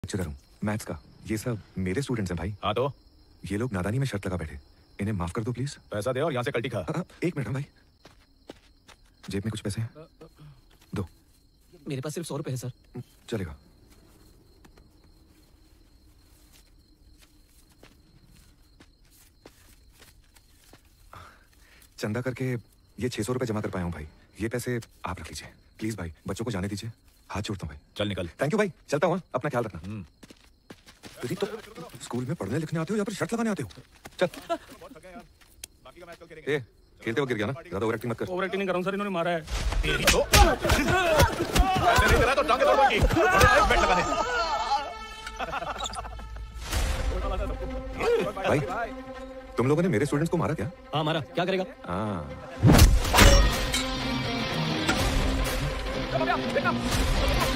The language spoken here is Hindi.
लेक्चरर हूँ मैथ्स का। ये सब मेरे स्टूडेंट्स हैं भाई। हाँ तो ये लोग नादानी में शर्त लगा बैठे, इन्हें माफ कर दो प्लीज। पैसा दे और यहाँ से कल्टी खा। एक मिनट भाई, जेब में कुछ पैसे हैं? दो। मेरे पास सिर्फ 100 रुपए है सर। चलेगा। चंदा करके ये 600 रुपए जमा कर पाया हूँ भाई। ये पैसे आप रख लीजिए प्लीज भाई, बच्चों को जाने दीजिए, हाथ जोड़ता हूँ भाई। चल निकल। थैंक यू भाई, चलता हूँ, अपना ख्याल रखना। तो स्कूल में पढ़ने लिखने आते हो या फिर शर्त लगाने आते हो? चल। ए, खेलते वक्त गिर गया ना, ज्यादा ओवर एक्टिंग मत कर। ओवर एक्टिंग नहीं कर रहा हूं सर, इन्होंने मारा है। तेरी तो ऐसे नहीं करा तो टांगे तोड़ूंगी। बड़ा बैठ लगा है। भाई तुम लोगों ने मेरे स्टूडेंट्स को मारा क्या? हाँ मारा, क्या करेगा? हाँ।